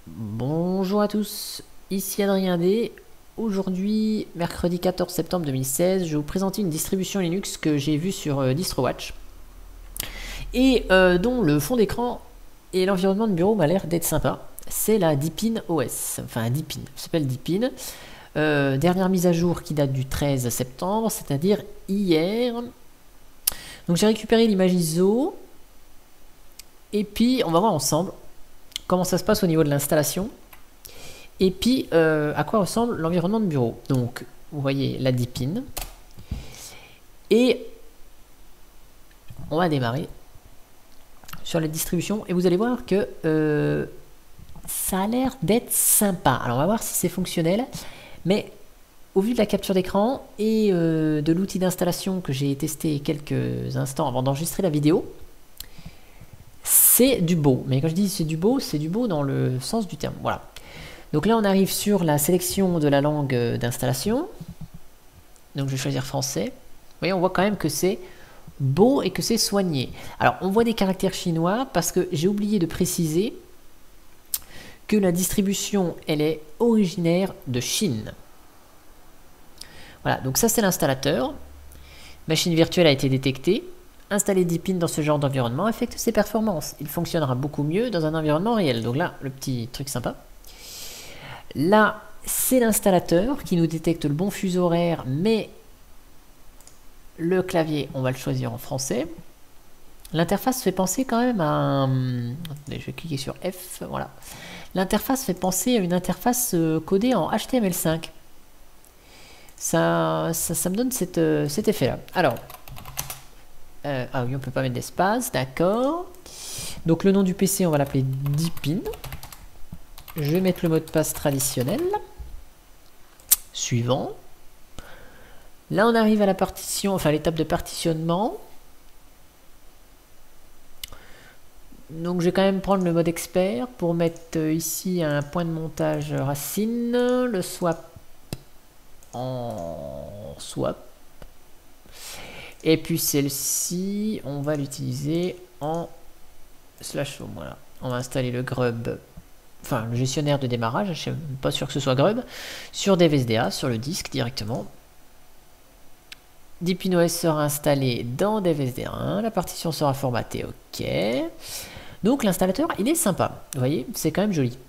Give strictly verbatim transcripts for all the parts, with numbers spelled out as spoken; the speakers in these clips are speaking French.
Bonjour à tous, ici Adrien D. Aujourd'hui, mercredi quatorze septembre deux mille seize, je vais vous présenter une distribution Linux que j'ai vue sur euh, DistroWatch et euh, dont le fond d'écran et l'environnement de bureau m'a l'air d'être sympa. C'est la Deepin O S, enfin Deepin, ça s'appelle Deepin. Euh, dernière mise à jour qui date du treize septembre, c'est-à-dire hier. Donc j'ai récupéré l'image I S O et puis on va voir ensemble comment ça se passe au niveau de l'installation et puis euh, à quoi ressemble l'environnement de bureau. Donc vous voyez la Deepin et on va démarrer sur la distribution et vous allez voir que euh, ça a l'air d'être sympa. Alors on va voir si c'est fonctionnel, mais au vu de la capture d'écran et euh, de l'outil d'installation que j'ai testé quelques instants avant d'enregistrer la vidéo, c'est du beau. Mais quand je dis c'est du beau, c'est du beau dans le sens du terme. Voilà. Donc là, on arrive sur la sélection de la langue d'installation. Donc je vais choisir français. Vous voyez, on voit quand même que c'est beau et que c'est soigné. Alors, on voit des caractères chinois parce que j'ai oublié de préciser que la distribution, elle est originaire de Chine. Voilà, donc ça c'est l'installateur. Machine virtuelle a été détectée. Installer Deepin dans ce genre d'environnement affecte ses performances. Il fonctionnera beaucoup mieux dans un environnement réel. Donc là, le petit truc sympa. Là, c'est l'installateur qui nous détecte le bon fuseau horaire, mais le clavier, on va le choisir en français. L'interface fait penser quand même à un... Je vais cliquer sur F, voilà. L'interface fait penser à une interface codée en H T M L cinq. Ça, ça, ça me donne cette, cet effet-là. Alors, euh, ah oui, on peut pas mettre d'espace, d'accord. Donc le nom du P C, on va l'appeler Deepin. Je vais mettre le mot de passe traditionnel. Suivant. Là, on arrive à la partition, enfin l'étape de partitionnement. Donc je vais quand même prendre le mode expert pour mettre ici un point de montage racine, le swap en swap. Et puis celle-ci, on va l'utiliser en slash home. Voilà. On va installer le grub, enfin le gestionnaire de démarrage, je ne suis pas sûr que ce soit grub, sur D V S D A, sur le disque directement. Deepin O S sera installé dans D V S D un, la partition sera formatée, ok. Donc l'installateur, il est sympa, vous voyez, c'est quand même joli.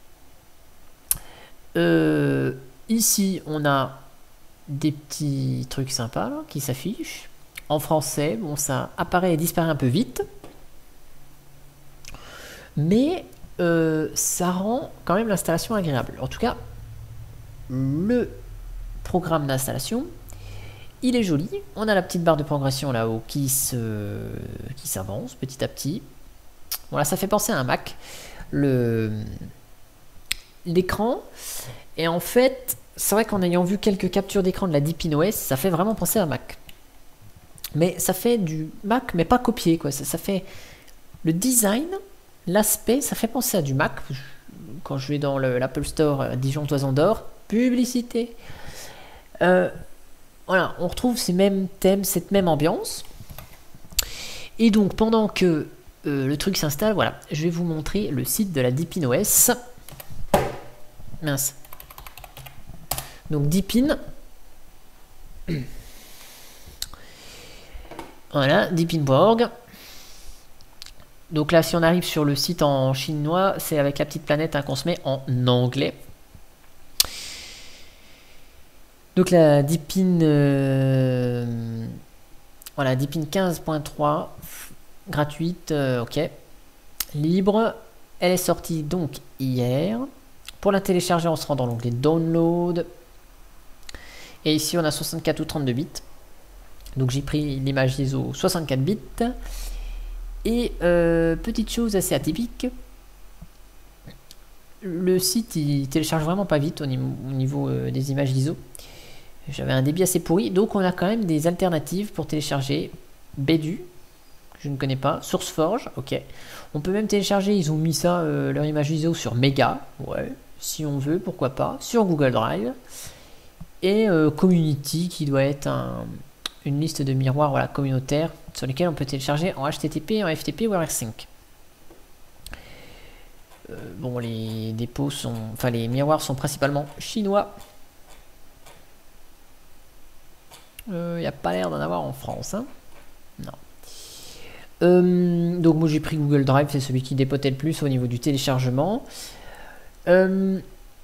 Euh, ici, on a des petits trucs sympas là, qui s'affichent. En français, bon, ça apparaît et disparaît un peu vite. Mais euh, ça rend quand même l'installation agréable. En tout cas, le programme d'installation, il est joli. On a la petite barre de progression là-haut qui se, qui s'avance petit à petit. Voilà, ça fait penser à un Mac. Le, l'écran. Et en fait, c'est vrai qu'en ayant vu quelques captures d'écran de la Deepin O S, ça fait vraiment penser à un Mac. Mais ça fait du Mac, mais pas copié, quoi. Ça, ça fait le design, l'aspect, ça fait penser à du Mac. Quand je vais dans l'Apple Store Dijon Toison d'Or, publicité. Euh, voilà, on retrouve ces mêmes thèmes, cette même ambiance. Et donc, pendant que euh, le truc s'installe, voilà, je vais vous montrer le site de la Deepin O S. Mince. Donc, Deepin. Voilà, deepin point org. Donc là, si on arrive sur le site en chinois, c'est avec la petite planète hein, qu'on se met en anglais. Donc la Deepin, euh, voilà, Deepin quinze point trois, gratuite, euh, ok, libre. Elle est sortie donc hier. Pour la télécharger, on se rend dans l'onglet Download. Et ici, on a soixante-quatre ou trente-deux bits. Donc j'ai pris l'image I S O soixante-quatre bits. Et euh, petite chose assez atypique, le site il télécharge vraiment pas vite au niveau, au niveau euh, des images I S O. J'avais un débit assez pourri, donc on a quand même des alternatives pour télécharger. Bedu, que je ne connais pas, SourceForge, ok. On peut même télécharger, ils ont mis ça, euh, leur image I S O sur Mega, ouais, si on veut, pourquoi pas, sur Google Drive. Et euh, Community, qui doit être un, une liste de miroirs voilà, communautaires sur lesquels on peut télécharger en H T T P, en F T P ou en R cinq. Euh, bon, les dépôts sont, enfin les miroirs sont principalement chinois. Il euh, n'y a pas l'air d'en avoir en France, hein. Non. Euh, donc moi j'ai pris Google Drive, c'est celui qui dépotait le plus au niveau du téléchargement. Euh,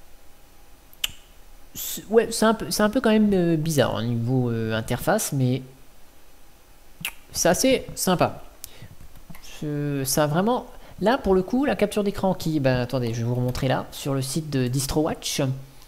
ouais, c'est un peu, c'est un peu quand même euh, bizarre au niveau euh, interface, mais c'est assez sympa. Je, ça a vraiment, là pour le coup, la capture d'écran qui, ben attendez, je vais vous remontrer là sur le site de DistroWatch.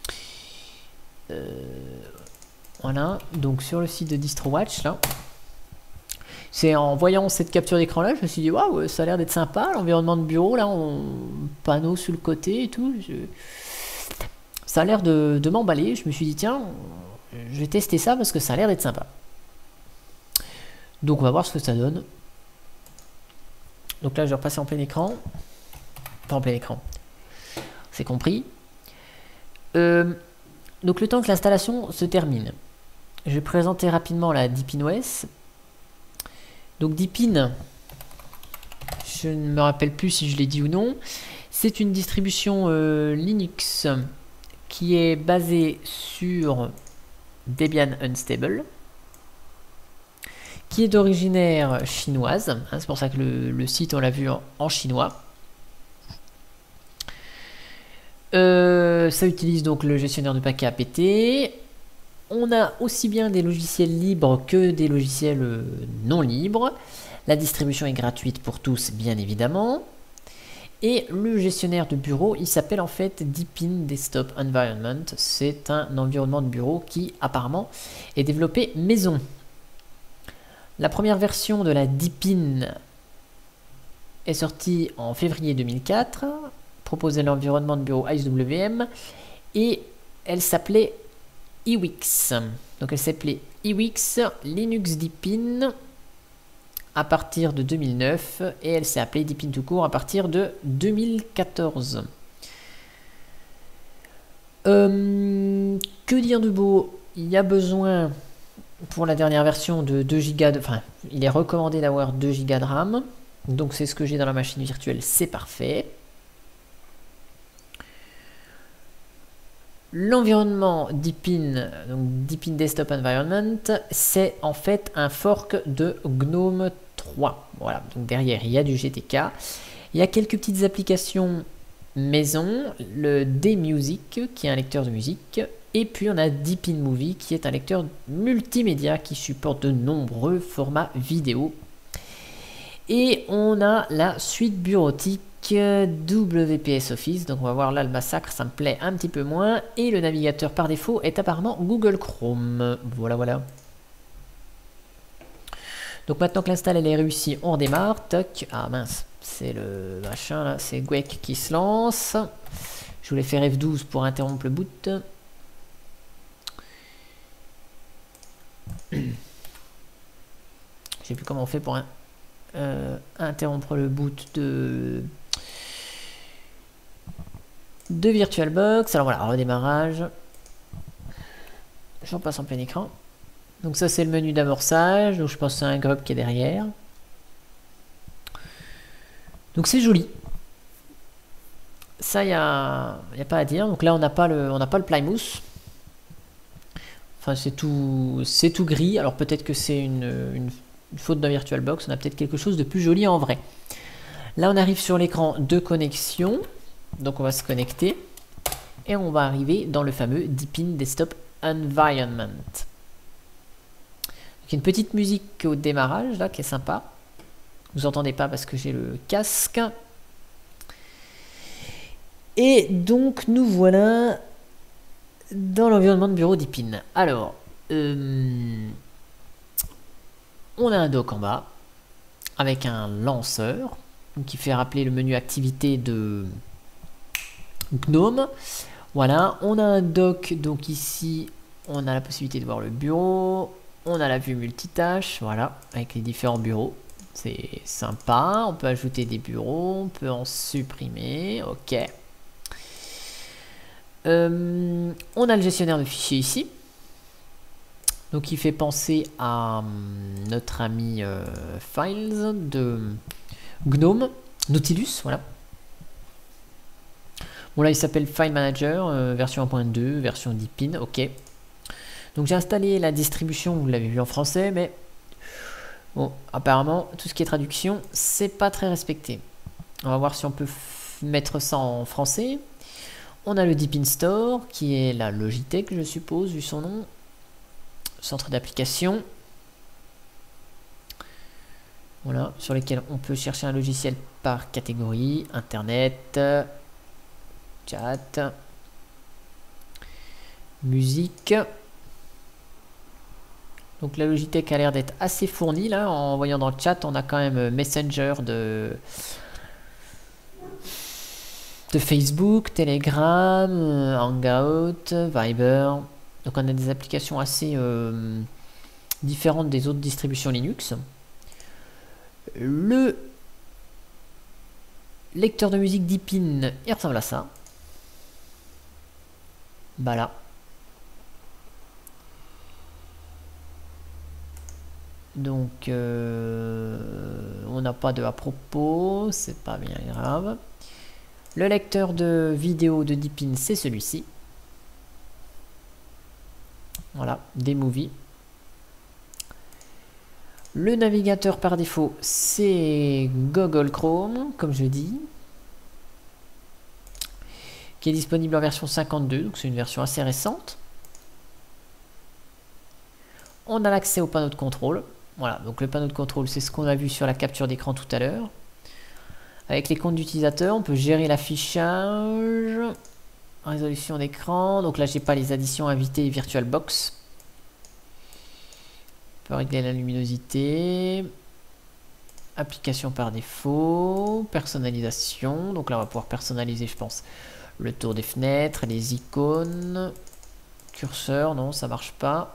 Euh, voilà, donc sur le site de DistroWatch là. C'est en voyant cette capture d'écran là, je me suis dit waouh, ça a l'air d'être sympa, l'environnement de bureau là, on panneau sur le côté et tout. Je... Ça a l'air de, de m'emballer. Je me suis dit tiens, je vais tester ça parce que ça a l'air d'être sympa. Donc on va voir ce que ça donne. Donc là je vais repasser en plein écran. Pas en plein écran. C'est compris. Euh, donc le temps que l'installation se termine. Je vais présenter rapidement la DeepinOS. Donc Deepin, je ne me rappelle plus si je l'ai dit ou non, c'est une distribution euh, Linux qui est basée sur Debian Unstable, qui est d'origine chinoise, hein, c'est pour ça que le, le site on l'a vu en, en chinois. Euh, ça utilise donc le gestionnaire de paquets apt. On a aussi bien des logiciels libres que des logiciels euh, non libres. La distribution est gratuite pour tous, bien évidemment. Et le gestionnaire de bureau, il s'appelle en fait Deepin Desktop Environment. C'est un environnement de bureau qui apparemment est développé maison. La première version de la Deepin est sortie en février deux mille quatre, proposait l'environnement de bureau I S W M et elle s'appelait iWix. Donc elle s'appelait iWix Linux Deepin à partir de deux mille neuf et elle s'est appelée Deepin tout court à partir de deux mille quatorze. Euh, que dire de beau? Il y a besoin pour la dernière version de deux gigas de, enfin il est recommandé d'avoir deux gigas de RAM, donc c'est ce que j'ai dans la machine virtuelle, c'est parfait. L'environnement Deepin, donc Deepin Desktop Environment, c'est en fait un fork de GNOME trois. Voilà, donc derrière il y a du G T K, il y a quelques petites applications maison, le dMusic qui est un lecteur de musique, et puis on a Deepin Movie qui est un lecteur multimédia qui supporte de nombreux formats vidéo. Et on a la suite bureautique W P S Office, donc on va voir là le massacre, ça me plaît un petit peu moins, et le navigateur par défaut est apparemment Google Chrome. Voilà, voilà. Donc maintenant que l'install elle est réussie, on redémarre. Toc. Ah mince, c'est le machin là, c'est Gwek qui se lance. Je voulais faire F douze pour interrompre le boot. Je sais plus comment on fait pour un, euh, interrompre le boot de de VirtualBox. Alors voilà, redémarrage. Je repasse en plein écran. Donc ça c'est le menu d'amorçage. Donc je pense que c'est un grub qui est derrière. Donc c'est joli. Ça, il n'y a, y a pas à dire. Donc là, on n'a pas le, on n'a pas le Plymouth. Enfin, c'est tout, c'est tout gris. Alors peut-être que c'est une, une, une faute d'un VirtualBox. On a peut-être quelque chose de plus joli en vrai. Là, on arrive sur l'écran de connexion. Donc on va se connecter. Et on va arriver dans le fameux Deepin Desktop Environment. Donc, il y a une petite musique au démarrage là qui est sympa. Vous entendez pas parce que j'ai le casque. Et donc nous voilà dans l'environnement de bureau Deepin. Alors, euh, on a un dock en bas avec un lanceur qui fait rappeler le menu activité de GNOME. Voilà, on a un dock, donc ici on a la possibilité de voir le bureau, on a la vue multitâche, voilà, avec les différents bureaux. C'est sympa, on peut ajouter des bureaux, on peut en supprimer, ok. Euh, on a le gestionnaire de fichiers ici, donc il fait penser à notre ami euh, Files de GNOME, Nautilus, voilà. Bon là il s'appelle File Manager, euh, version un point deux, version Deepin, ok. Donc j'ai installé la distribution, vous l'avez vu en français, mais bon, apparemment tout ce qui est traduction, c'est pas très respecté. On va voir si on peut mettre ça en français. On a le Deepin Store, qui est la Logitech, je suppose, vu son nom. Centre d'application. Voilà, sur lesquels on peut chercher un logiciel par catégorie, internet, chat, musique. Donc la Logitech a l'air d'être assez fournie là. En voyant dans le chat, on a quand même Messenger de, de Facebook, Telegram, Hangout, Viber. Donc on a des applications assez euh, différentes des autres distributions Linux. Le lecteur de musique Deepin, il ressemble à ça. Bah là. Donc euh, on n'a pas de à propos, c'est pas bien grave. Le lecteur de vidéo de Deepin, c'est celui-ci. Voilà, des movies. Le navigateur par défaut, c'est Google Chrome, comme je dis, qui est disponible en version cinquante-deux, donc c'est une version assez récente. On a l'accès au panneau de contrôle. Voilà, donc le panneau de contrôle, c'est ce qu'on a vu sur la capture d'écran tout à l'heure. Avec les comptes d'utilisateurs, on peut gérer l'affichage, résolution d'écran. Donc là, j'ai pas les additions invitées et VirtualBox. On peut régler la luminosité. Application par défaut, personnalisation. Donc là, on va pouvoir personnaliser, je pense, le tour des fenêtres, les icônes. Curseur, non, ça marche pas.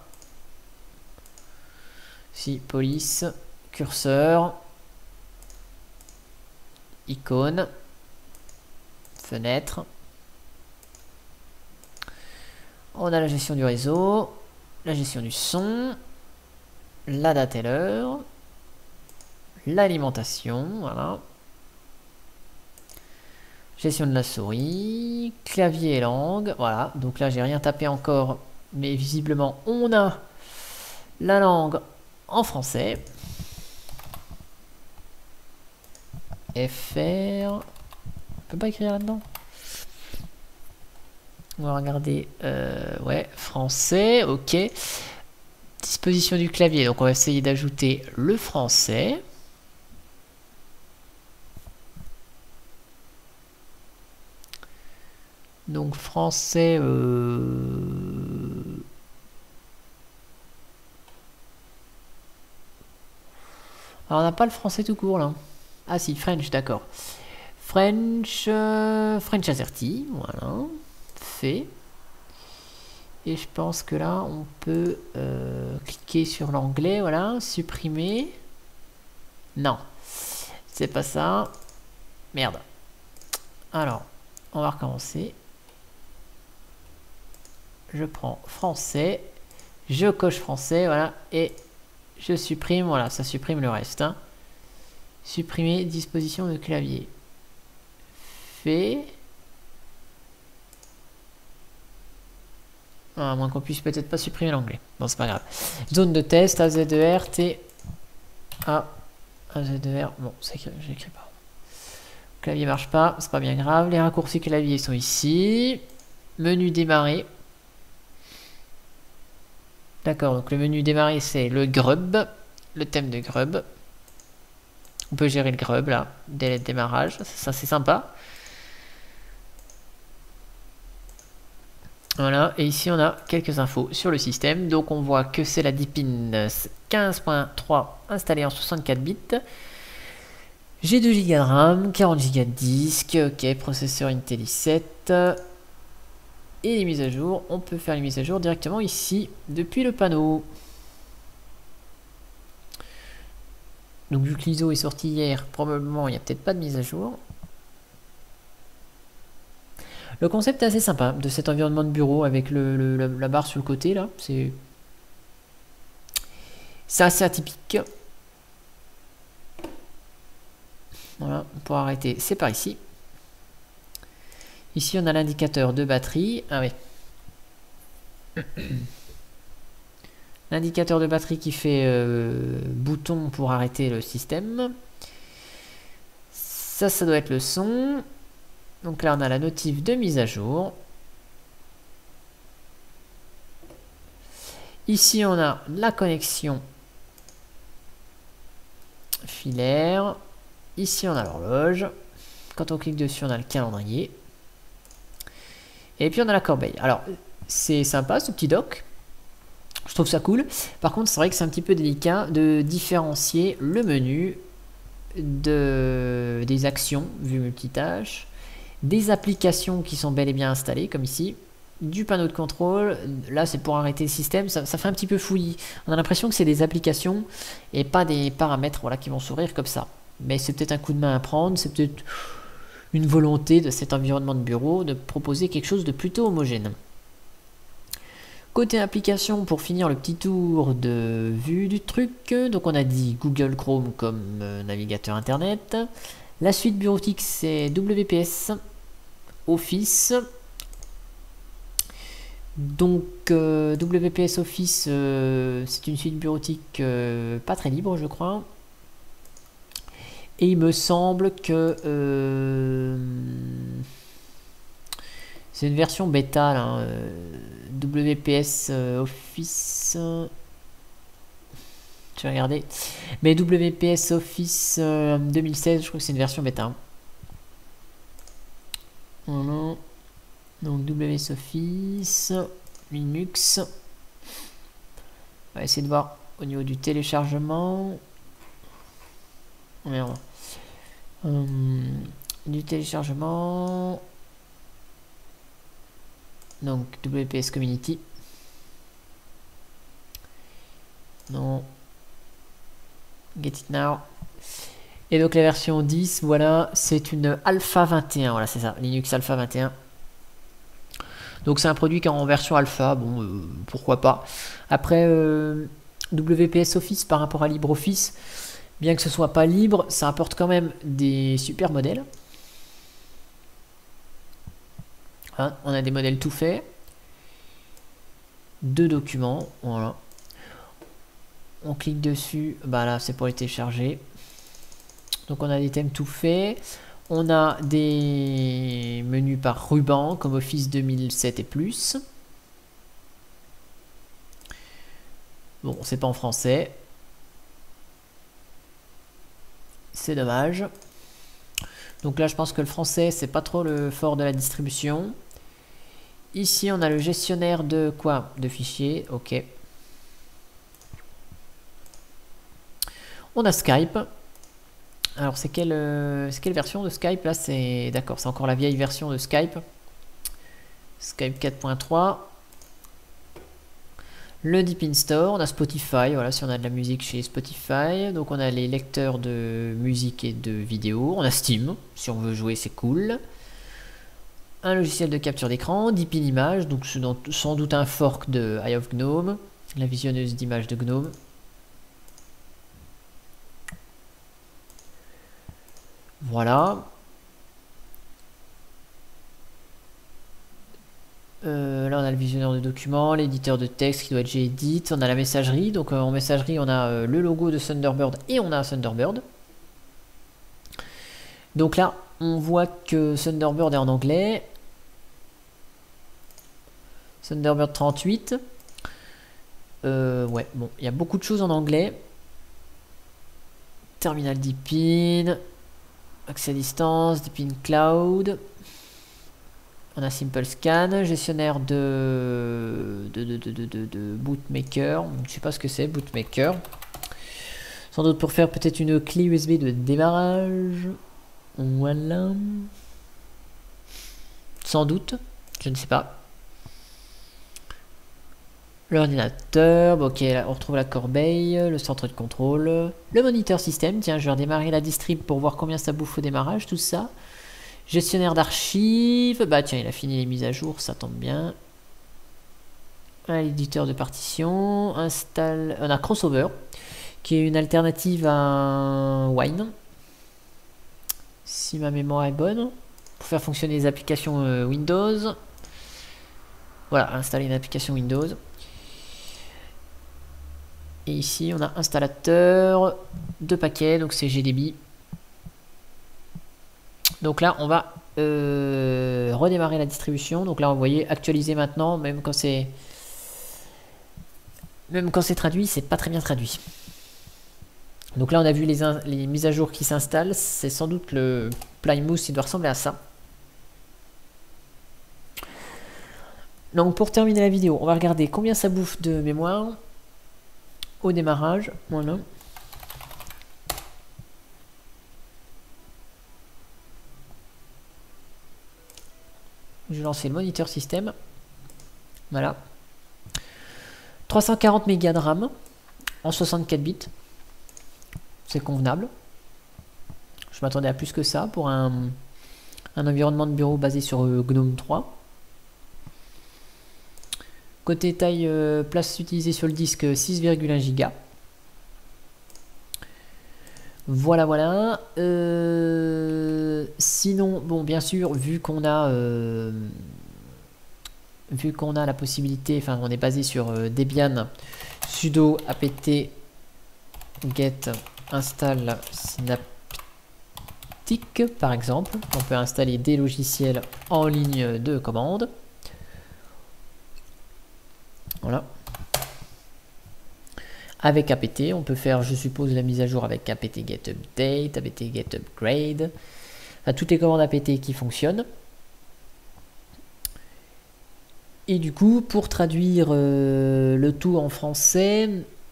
Si, police, curseur, icône, fenêtre. On a la gestion du réseau, la gestion du son, la date et l'heure, l'alimentation, voilà. Gestion de la souris, clavier et langue, voilà. Donc là, j'ai rien tapé encore, mais visiblement, on a la langue en français. F R. On peut pas écrire là-dedans. On va regarder. Euh, ouais, français, ok. Disposition du clavier. Donc on va essayer d'ajouter le français. Donc français. Euh... Alors on n'a pas le français tout court là. Ah si, French, d'accord. French, euh, French Azerty, voilà, fait. Et je pense que là, on peut euh, cliquer sur l'anglais, voilà, supprimer. Non, c'est pas ça. Merde. Alors, on va recommencer. Je prends français, je coche français, voilà, et je supprime, voilà, ça supprime le reste. Hein. Supprimer disposition de clavier. Fait. Ah, à moins qu'on puisse peut-être pas supprimer l'anglais. Bon, c'est pas grave. Zone de test, A Z E R, T. A. A Z E R. Bon, c'est écrit, j'écris pas. Clavier marche pas, c'est pas bien grave. Les raccourcis clavier sont ici. Menu démarrer. D'accord, donc le menu démarrer, c'est le grub. Le thème de grub. On peut gérer le grub là, délai de démarrage, ça c'est sympa. Voilà, et ici on a quelques infos sur le système. Donc on voit que c'est la Deepin quinze point trois installée en soixante-quatre bits. J'ai deux giga de RAM, quarante giga de disque, ok, processeur Intel i sept. Et les mises à jour, on peut faire les mises à jour directement ici, depuis le panneau. Donc vu que l'I S O est sorti hier, probablement il n'y a peut-être pas de mise à jour. Le concept est assez sympa de cet environnement de bureau avec le, le, la, la barre sur le côté là. C'est assez atypique. Voilà, pour arrêter, c'est par ici. Ici, on a l'indicateur de batterie. Ah oui. L'indicateur de batterie qui fait euh, bouton pour arrêter le système. Ça, ça doit être le son. Donc là, on a la notif de mise à jour. Ici, on a la connexion filaire. Ici, on a l'horloge. Quand on clique dessus, on a le calendrier. Et puis, on a la corbeille. Alors, c'est sympa, ce petit dock. Je trouve ça cool. Par contre, c'est vrai que c'est un petit peu délicat de différencier le menu de, des actions, vue multitâche, des applications qui sont bel et bien installées, comme ici, du panneau de contrôle. Là, c'est pour arrêter le système. Ça, ça fait un petit peu fouillis. On a l'impression que c'est des applications et pas des paramètres, voilà, qui vont s'ouvrir comme ça. Mais c'est peut-être un coup de main à prendre. C'est peut-être une volonté de cet environnement de bureau de proposer quelque chose de plutôt homogène. Côté application, pour finir le petit tour de vue du truc, donc on a dit Google Chrome comme euh, navigateur internet. La suite bureautique, c'est W P S, Office. Donc euh, W P S Office, euh, c'est une suite bureautique euh, pas très libre, je crois. Et il me semble que euh, c'est une version bêta là, euh, W P S euh, Office. Euh, je vais regarder. Mais W P S Office euh, deux mille seize, je crois que c'est une version bêta. Voilà. Donc W P S Office, Linux. On va essayer de voir au niveau du téléchargement. Merde. Hum, du téléchargement. Donc W P S Community. Non. Get it now. Et donc la version dix, voilà, c'est une Alpha vingt et un. Voilà, c'est ça, Linux Alpha vingt et un. Donc c'est un produit qui est en version alpha, bon, euh, pourquoi pas. Après, euh, W P S Office par rapport à LibreOffice, bien que ce soit pas libre, ça apporte quand même des super modèles. Hein, on a des modèles tout faits. Deux documents, voilà. On clique dessus, bah là c'est pour les télécharger. Donc on a des thèmes tout faits. On a des menus par ruban comme Office deux mille sept et plus. Bon, c'est pas en français. C'est dommage. Donc là, je pense que le français, c'est pas trop le fort de la distribution. Ici, on a le gestionnaire de quoi? De fichiers, ok. On a Skype. Alors, c'est quelle, euh, quelle version de Skype? Là, c'est d'accord, c'est encore la vieille version de Skype. Skype quatre point trois. Le Deep In Store, on a Spotify, voilà, si on a de la musique chez Spotify. Donc, on a les lecteurs de musique et de vidéo. On a Steam, si on veut jouer, c'est cool. Un logiciel de capture d'écran, Deep In Image, donc c'est sans doute un fork de Eye of Gnome, la visionneuse d'images de Gnome. Voilà. Euh, là on a le visionneur de documents, l'éditeur de texte qui doit être Gedit, on a la messagerie, donc euh, en messagerie on a euh, le logo de Thunderbird et on a Thunderbird. Donc là on voit que Thunderbird est en anglais. Thunderbird trente-huit. Euh, ouais, bon, il y a beaucoup de choses en anglais. Terminal Deep In. Accès à distance, Deep In Cloud. On a Simple Scan. Gestionnaire de, de, de, de, de, de, de Bootmaker. Je sais pas ce que c'est, Bootmaker. Sans doute pour faire peut-être une clé U S B de démarrage. Voilà. Sans doute. Je ne sais pas. L'ordinateur, bon, ok, là, on retrouve la corbeille, le centre de contrôle, le moniteur système, tiens, je vais redémarrer la distrib pour voir combien ça bouffe au démarrage, tout ça. Gestionnaire d'archives, bah tiens, il a fini les mises à jour, ça tombe bien. L'éditeur de partition, installe, on a Crossover, qui est une alternative à Wine, si ma mémoire est bonne. pour faire fonctionner les applications euh, Windows. Voilà, installer une application Windows. Et ici, on a installateur de paquets, donc c'est G D B. Donc là, on va euh, redémarrer la distribution. Donc là, vous voyez, actualiser maintenant, même quand c'est même quand c'est traduit, c'est pas très bien traduit. Donc là, on a vu les, les mises à jour qui s'installent. C'est sans doute le Plymouth, il doit ressembler à ça. Donc pour terminer la vidéo, on va regarder combien ça bouffe de mémoire au démarrage. Voilà. Je vais lancer le moniteur système. Voilà. trois cent quarante mégas de RAM en soixante-quatre bits. C'est convenable. Je m'attendais à plus que ça pour un, un environnement de bureau basé sur euh, GNOME trois. Côté taille, euh, place utilisée sur le disque, six virgule un giga. Voilà, voilà. Euh, sinon, bon, bien sûr, vu qu'on a, euh, vu qu'on a la possibilité, enfin, on est basé sur euh, Debian, sudo apt get install synaptic, par exemple. On peut installer des logiciels en ligne de commande. Voilà. Avec apt, on peut faire, je suppose, la mise à jour avec apt get update, apt get upgrade, enfin, toutes les commandes apt qui fonctionnent. Et du coup, pour traduire euh, le tout en français,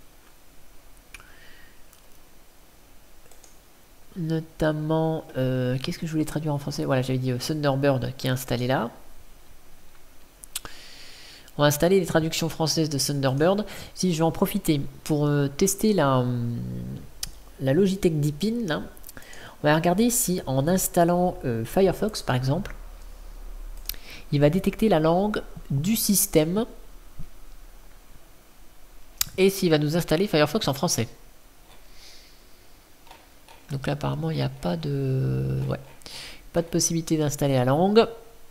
notamment, euh, qu'est-ce que je voulais traduire en français? Voilà, j'avais dit euh, Thunderbird qui est installé là. On va installer les traductions françaises de Thunderbird. Si je vais en profiter pour euh, tester la, la Logitech Deepin, là, on va regarder si en installant euh, Firefox par exemple, il va détecter la langue du système et s'il va nous installer Firefox en français. Donc là apparemment il n'y a pas de, ouais, pas de possibilité d'installer la langue.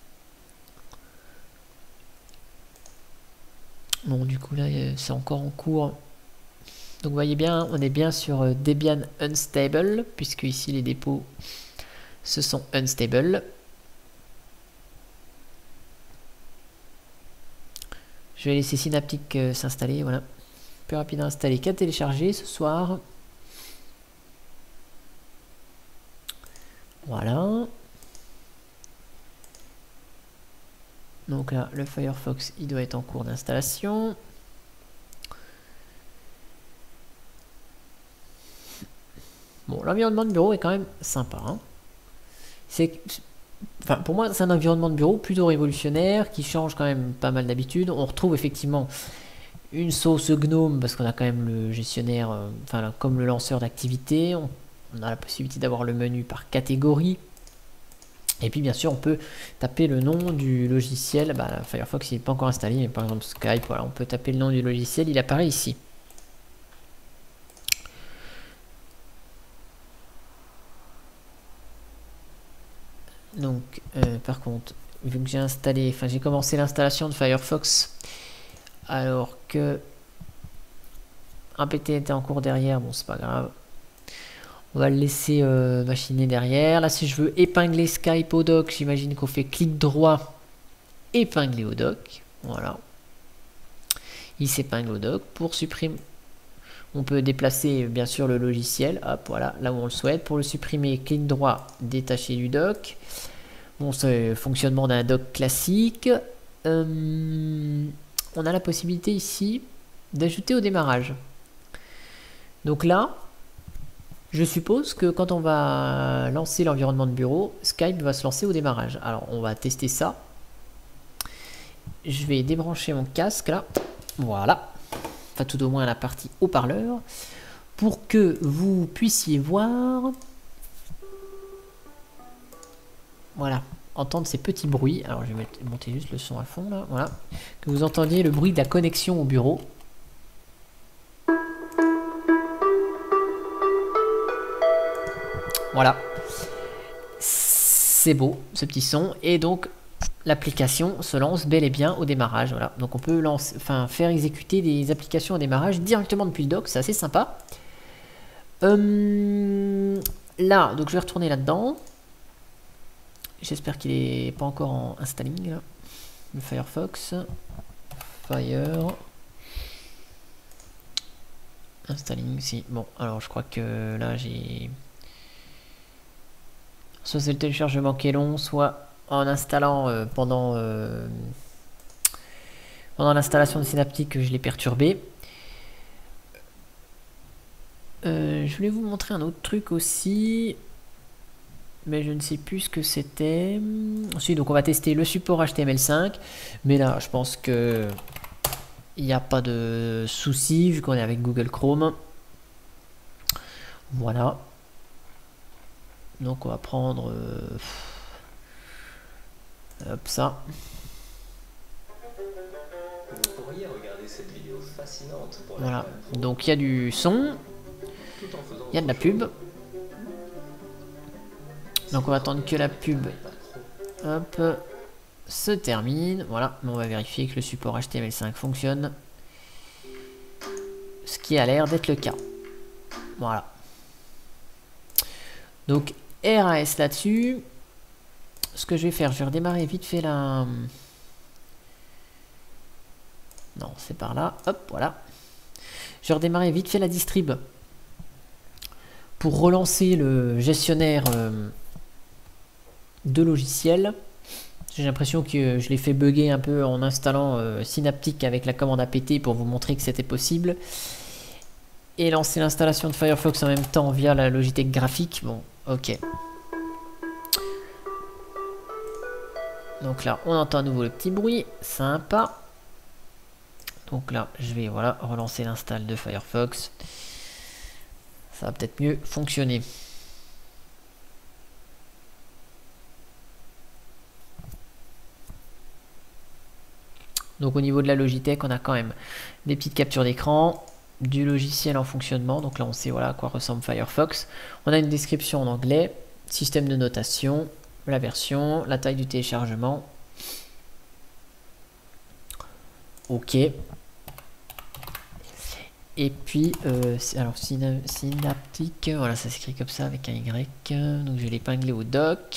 Bon, du coup là c'est encore en cours. Donc vous voyez bien, on est bien sur euh, Debian Unstable, puisque ici les dépôts ce sont Unstable. Je vais laisser Synaptic euh, s'installer, voilà. Plus rapide à installer qu'à télécharger ce soir. Voilà. Donc là, le Firefox, il doit être en cours d'installation. Bon, l'environnement de bureau est quand même sympa. Hein. C'est, enfin, pour moi, c'est un environnement de bureau plutôt révolutionnaire qui change quand même pas mal d'habitude. On retrouve effectivement une sauce GNOME parce qu'on a quand même le gestionnaire, euh, enfin, comme le lanceur d'activité. On, on a la possibilité d'avoir le menu par catégorie. Et puis bien sûr on peut taper le nom du logiciel, bah, Firefox il n'est pas encore installé, mais par exemple Skype, voilà, on peut taper le nom du logiciel, il apparaît ici. Donc euh, par contre, vu que j'ai installé, enfin j'ai commencé l'installation de Firefox, alors que apt était en cours derrière, bon c'est pas grave. On va le laisser euh, machiner derrière. Là, si je veux épingler Skype au dock, j'imagine qu'on fait clic droit, épingler au dock. Voilà. Il s'épingle au dock. Pour supprimer, on peut déplacer bien sûr le logiciel. Hop, voilà, là où on le souhaite. Pour le supprimer, clic droit, détacher du dock. Bon, c'est le fonctionnement d'un dock classique. Euh, on a la possibilité ici d'ajouter au démarrage. Donc là, je suppose que quand on va lancer l'environnement de bureau, Skype va se lancer au démarrage. Alors on va tester ça. Je vais débrancher mon casque là. Voilà. Enfin tout au moins la partie haut-parleur. Pour que vous puissiez voir. Voilà. Entendre ces petits bruits. Alors je vais mettre, monter juste le son à fond là. Voilà. Que vous entendiez le bruit de la connexion au bureau. Voilà. C'est beau, ce petit son. Et donc, l'application se lance bel et bien au démarrage. Voilà. Donc, on peut lancer, enfin, faire exécuter des applications au démarrage directement depuis le dock. C'est assez sympa. Euh, là, donc je vais retourner là-dedans. J'espère qu'il est pas encore en installing. Là. Le Firefox. Fire. Installing, si. Bon, alors je crois que là, j'ai... Soit c'est le téléchargement qui est long, soit en installant euh, pendant euh, pendant l'installation de Synaptic que je l'ai perturbé. Euh, je voulais vous montrer un autre truc aussi, mais je ne sais plus ce que c'était. Si, donc on va tester le support H T M L cinq, mais là je pense que il n'y a pas de souci vu qu'on est avec Google Chrome. Voilà. Donc on va prendre euh, hop ça. Vous pourriez regarder cette vidéo fascinante pour la Voilà. Donc il y a du son, il y a de la pub. Donc on va attendre que la pub hop, se termine. Voilà, mais on va vérifier que le support H T M L cinq fonctionne. Ce qui a l'air d'être le cas. Voilà. Donc R A S là-dessus. Ce que je vais faire, je vais redémarrer vite fait la... Non, c'est par là. Hop, voilà. Je vais redémarrer vite fait la distrib. Pour relancer le gestionnaire euh, de logiciels. J'ai l'impression que je l'ai fait bugger un peu en installant euh, Synaptic avec la commande apt pour vous montrer que c'était possible. Et lancer l'installation de Firefox en même temps via la Logitech graphique. Bon, ok. Donc là, on entend à nouveau le petit bruit. Sympa. Donc là, je vais voilà relancer l'install de Firefox. Ça va peut-être mieux fonctionner. Donc au niveau de la Logitech, on a quand même des petites captures d'écran, du logiciel en fonctionnement. Donc là, on sait voilà à quoi ressemble Firefox. On a une description en anglais, système de notation, la version, la taille du téléchargement. Ok. Et puis, euh, alors Synaptic, voilà, ça s'écrit comme ça avec un Y. Donc je vais l'épingler au doc.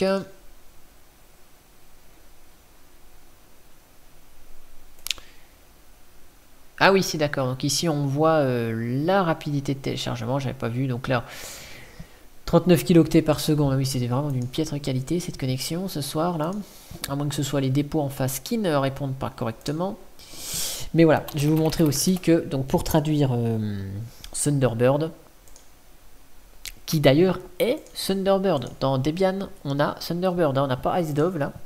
Ah oui, c'est d'accord. Donc ici, on voit euh, la rapidité de téléchargement. J'avais pas vu. Donc là, trente-neuf kilooctets par seconde. Ah oui, c'était vraiment d'une piètre qualité cette connexion ce soir là. À moins que ce soit les dépôts en face qui ne répondent pas correctement. Mais voilà, je vais vous montrer aussi que donc pour traduire euh, Thunderbird, qui d'ailleurs est Thunderbird. Dans Debian, on a Thunderbird. Hein, on n'a pas IceDove là.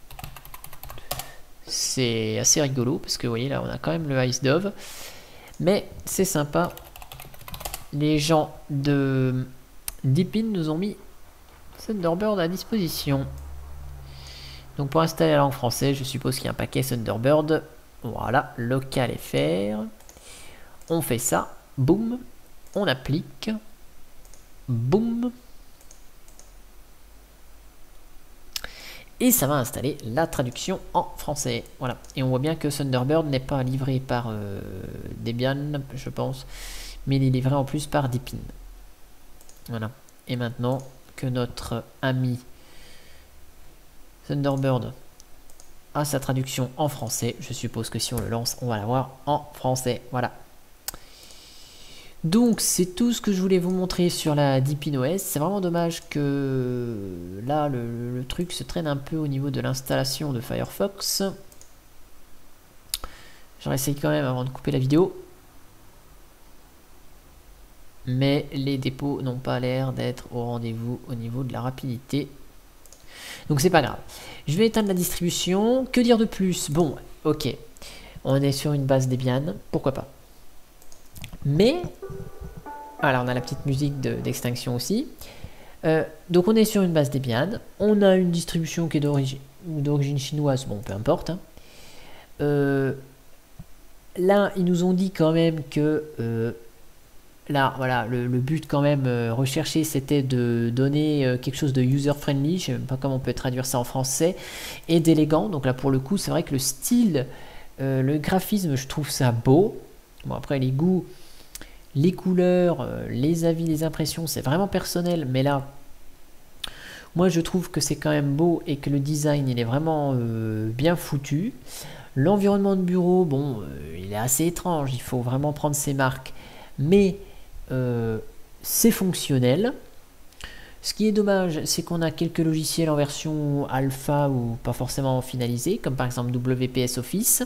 C'est assez rigolo parce que vous voyez là, on a quand même le IceDove. Mais c'est sympa. Les gens de Deepin nous ont mis Thunderbird à disposition. Donc pour installer la langue française, je suppose qu'il y a un paquet Thunderbird. Voilà, local F R. On fait ça. Boum. On applique. Boum. Et ça va installer la traduction en français. Voilà. Et on voit bien que Thunderbird n'est pas livré par euh, Debian, je pense. Mais il est livré en plus par Deepin. Voilà. Et maintenant que notre ami Thunderbird a sa traduction en français, je suppose que si on le lance, on va l'avoir en français. Voilà. Donc c'est tout ce que je voulais vous montrer sur la Deepin O S. C'est vraiment dommage que là le, le truc se traîne un peu au niveau de l'installation de Firefox. J'en essaye quand même avant de couper la vidéo. Mais les dépôts n'ont pas l'air d'être au rendez-vous au niveau de la rapidité. Donc c'est pas grave. Je vais éteindre la distribution. Que dire de plus? Bon, ok. On est sur une base Debian. Pourquoi pas? Mais, alors on a la petite musique d'extinction de, aussi. Euh, donc on est sur une base Debian. On a une distribution qui est d'origine chinoise. Bon, peu importe. Hein. Euh, là, ils nous ont dit quand même que euh, là, voilà, le, le but quand même euh, recherché, c'était de donner euh, quelque chose de user-friendly, je sais même pas comment on peut traduire ça en français, et d'élégant. Donc là, pour le coup, c'est vrai que le style, euh, le graphisme, je trouve ça beau. Bon, après, les goûts, les couleurs, euh, les avis, les impressions, c'est vraiment personnel, mais là, moi, je trouve que c'est quand même beau et que le design, il est vraiment euh, bien foutu. L'environnement de bureau, bon, euh, il est assez étrange, il faut vraiment prendre ses marques, mais euh, c'est fonctionnel. Ce qui est dommage, c'est qu'on a quelques logiciels en version alpha ou pas forcément finalisés, comme par exemple W P S Office.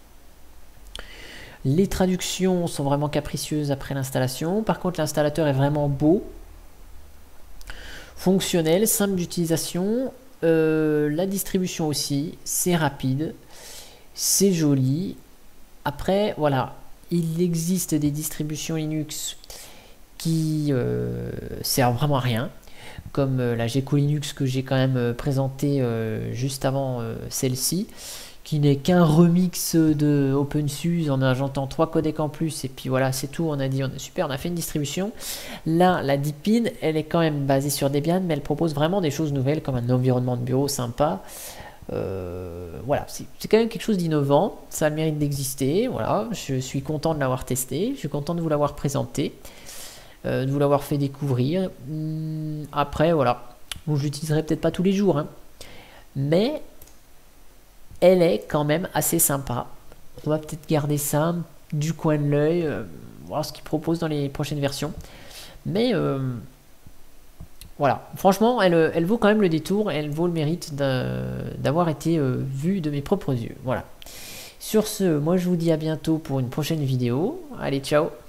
Les traductions sont vraiment capricieuses après l'installation. Par contre, l'installateur est vraiment beau, fonctionnel, simple d'utilisation. Euh, la distribution aussi, c'est rapide, c'est joli. Après, voilà, il existe des distributions Linux qui euh, servent vraiment à rien, comme euh, la Gecko Linux que j'ai quand même euh, présenté euh, juste avant euh, celle-ci, qui n'est qu'un remix de OpenSUSE en ajoutant trois codecs en plus, et puis voilà, c'est tout. On a dit, on est super, on a fait une distribution. Là, la Deepin, elle est quand même basée sur Debian, mais elle propose vraiment des choses nouvelles, comme un environnement de bureau sympa. Euh, voilà, c'est quand même quelque chose d'innovant, ça a le mérite d'exister. Voilà, je suis content de l'avoir testé, je suis content de vous l'avoir présenté, euh, de vous l'avoir fait découvrir. Hum, après, voilà, bon, je l'utiliserai peut-être pas tous les jours, hein, mais elle est quand même assez sympa. On va peut-être garder ça du coin de l'œil, euh, voir ce qu'ils proposent dans les prochaines versions. Mais euh, voilà, franchement, elle, elle vaut quand même le détour, elle vaut le mérite d'avoir été euh, vue de mes propres yeux. Voilà. Sur ce, moi je vous dis à bientôt pour une prochaine vidéo. Allez, ciao!